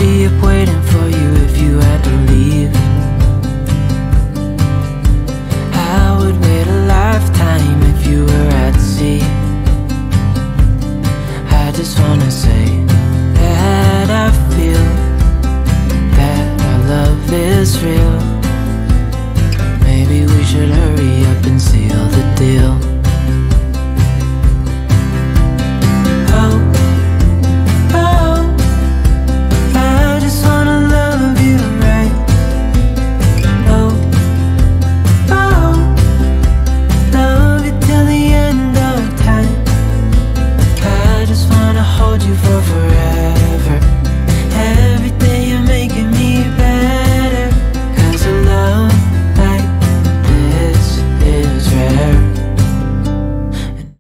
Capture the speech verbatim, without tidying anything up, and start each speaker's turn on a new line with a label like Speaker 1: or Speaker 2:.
Speaker 1: be up waiting for you if you had to leave. I would wait a lifetime if you were at sea. I just wanna say that I feel that our love is real. Maybe we should hurry up and seal the deal. Oh, oh, I just wanna love you right. Oh, oh, love you till the end of time. I just wanna hold you for forever.